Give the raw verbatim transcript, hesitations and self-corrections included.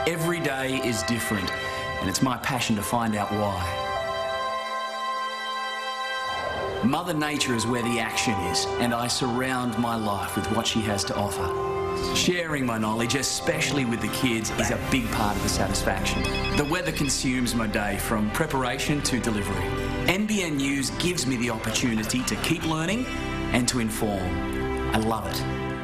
Every day is different, and it's my passion to find out why. Mother Nature is where the action is, and I surround my life with what she has to offer. Sharing my knowledge, especially with the kids, is a big part of the satisfaction. The weather consumes my day from preparation to delivery. N B N News gives me the opportunity to keep learning and to inform. I love it.